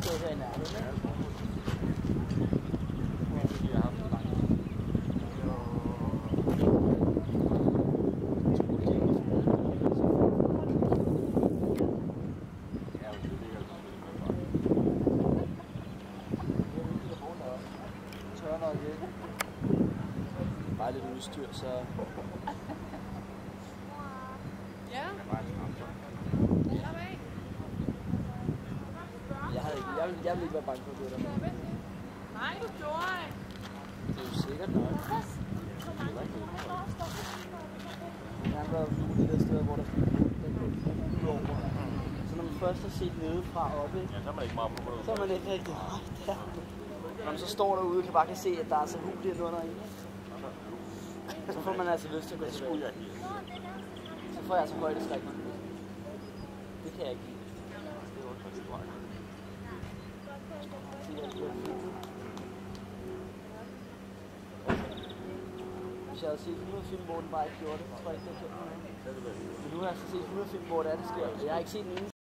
sted her i nærheden, ikke? Bare lidt udstyr, så... Ja. Jeg vil ikke være bange for at gå der. Nej, du gjorde ikke. Det er jo sikkert nok. Jeg har været ude i det sted, hvor der skal gå over. Så når man først har set nedefra oppe, ja, så er man ikke meget på det. Så er man ikke rigtig der. Når man så står derude, kan bare se, at der er så hul under en. Så får man altså lyst til at gå tilbage. Så får jeg altså højdeskræk. Det kan jeg ikke lide. Hvis jeg havde set 100 film, hvor den bare ikke gjorde det, tror jeg ikke, det er kendt. Men nu har jeg så set 100 film, hvor det sker. Jeg har ikke set den ene.